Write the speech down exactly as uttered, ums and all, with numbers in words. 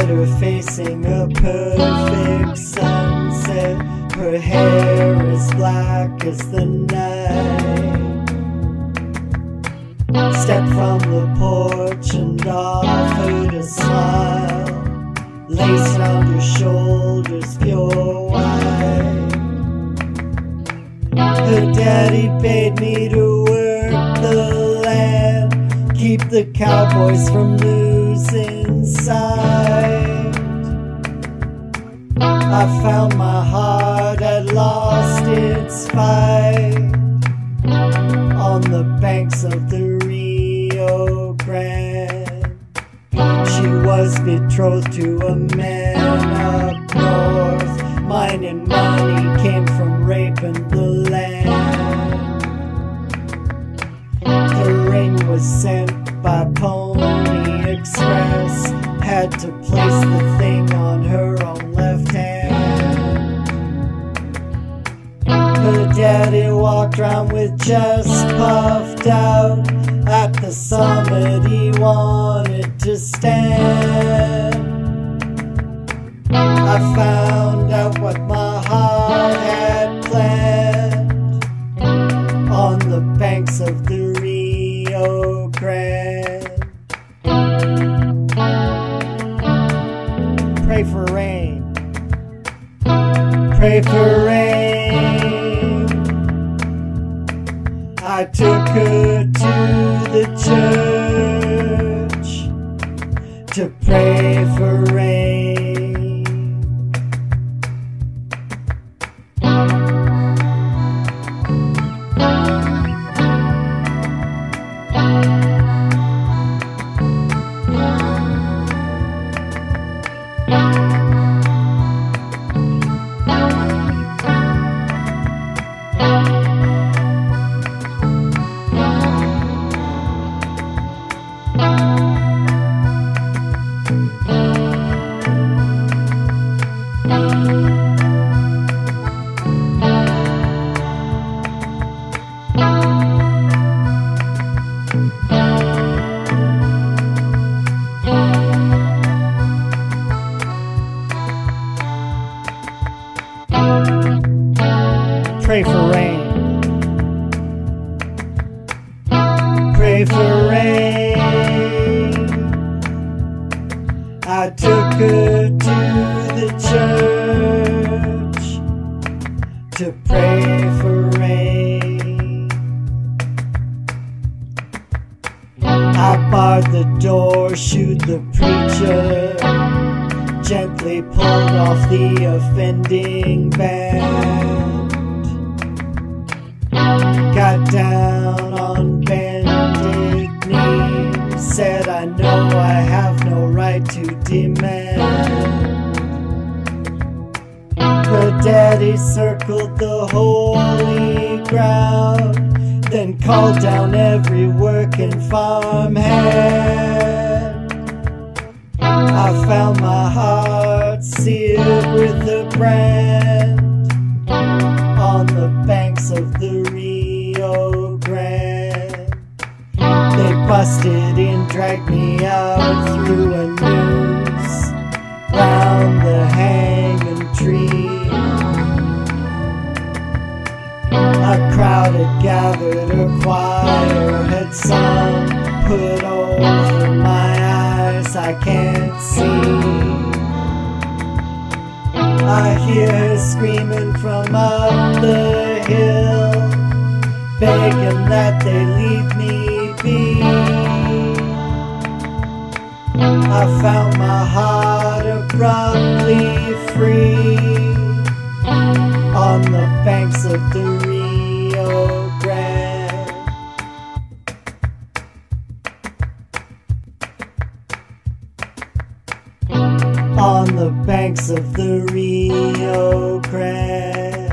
at her facing a perfect sunset. Her hair is black as the night. Stepped from the porch and offered a smile. Lace round her shoulders, pure white. Her daddy paid me to work the land, keep the cowboys from losing sight. I found my heart had lost its fight on the banks of the Rio Grande. She was betrothed to a man up north. Mine and money came from raping the land. The ring was sent by Pony Express. Had to place the thing on her own left hand. Her daddy walked around with chest puffed out. At the summit he wanted to stand. I found out what my heart had planned on the banks of the Rio Grande. Pray for rain, pray for rain. I took her to the church to pray for rain. Pray for rain, pray for rain. I took her to the church to pray for rain. I barred the door, shooed the preacher, gently pulled off the offending band. Got down on bended knee, said I know I have no right to demand. Her daddy circled the holy ground, then called down every working farmhand. I found my heart seared with a brand on the banks of the Rio Grande. They busted in, dragged me out through a noose, round the hanging tree. A crowd had gathered, a choir had sung, put over my eyes I can't see. I hear her screaming from up the hill, begging that they leave me be. I found my heart abruptly free on the banks of the Rio Grande. On the banks of the Rio Grande.